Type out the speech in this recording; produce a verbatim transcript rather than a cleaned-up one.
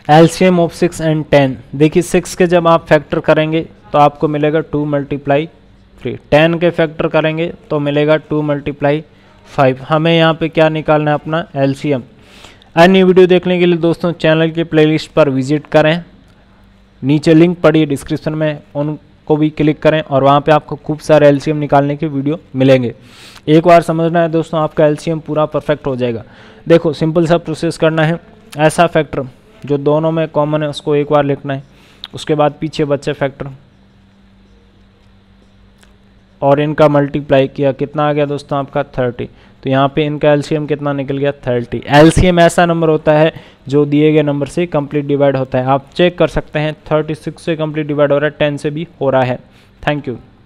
LCM of six and ten, देखिए six के जब आप फैक्टर करेंगे तो आपको मिलेगा टू मल्टीप्लाई थ्री, टेन के फैक्टर करेंगे तो मिलेगा टू मल्टीप्लाई फाइव। हमें यहाँ पे क्या निकालना है, अपना एलसीएम। अन्य वीडियो देखने के लिए दोस्तों चैनल के प्लेलिस्ट पर विजिट करें, नीचे लिंक पड़ी है डिस्क्रिप्शन में, उनको भी क्लिक करें और वहाँ पे आपको खूब सारे एलसीएम निकालने के वीडियो मिलेंगे। एक बार समझना है दोस्तों, आपका एलसीएम पूरा परफेक्ट हो जाएगा। देखो सिंपल सा प्रोसेस करना है, ऐसा फैक्टर जो दोनों में कॉमन है उसको एक बार लिखना है, उसके बाद पीछे बचे फैक्टर और इनका मल्टीप्लाई किया, कितना आ गया दोस्तों आपका थर्टी। तो यहाँ पे इनका एलसीएम कितना निकल गया थर्टी। एलसीएम ऐसा नंबर होता है जो दिए गए नंबर से कंप्लीट डिवाइड होता है। आप चेक कर सकते हैं थर्टी सिक्स से कंप्लीट डिवाइड हो रहा है, टेन से भी हो रहा है। Thank you.